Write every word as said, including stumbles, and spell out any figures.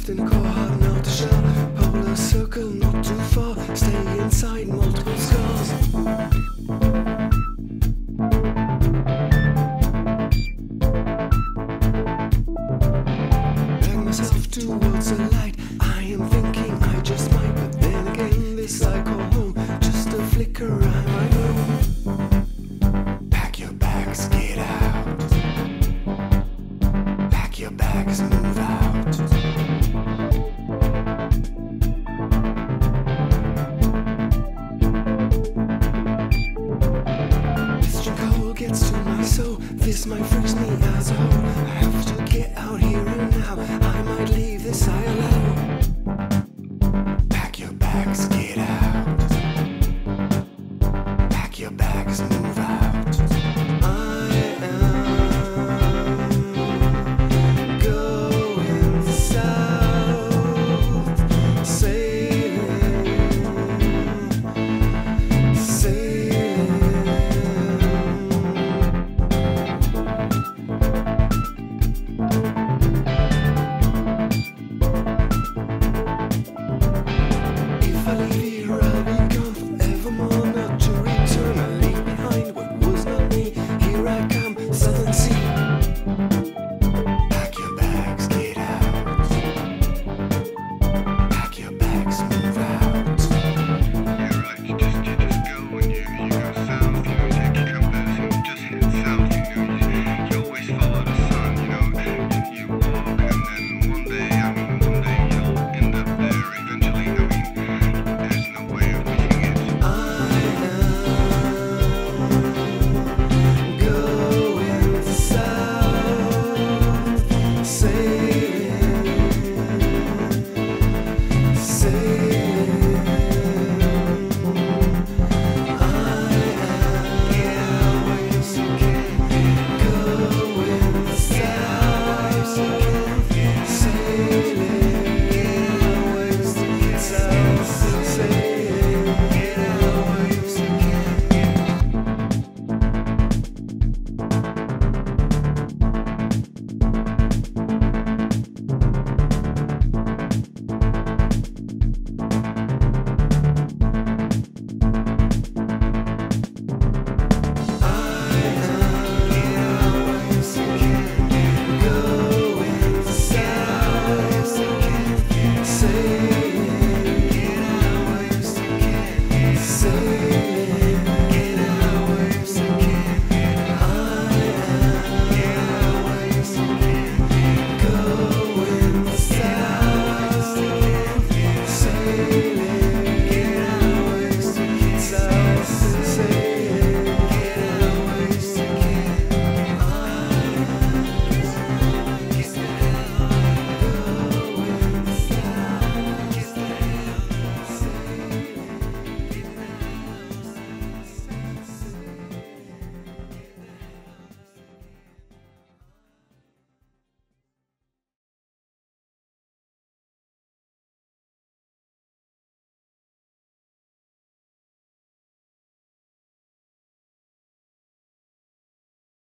trapped in a car, hard not to shell. Polar circle, not too far. Stay inside, multiple scars. Drag myself towards the light. I am thinking I just might, but then again, this I call home. Just a flicker, I might know. Pack your bags, get out. Pack your bags, move out.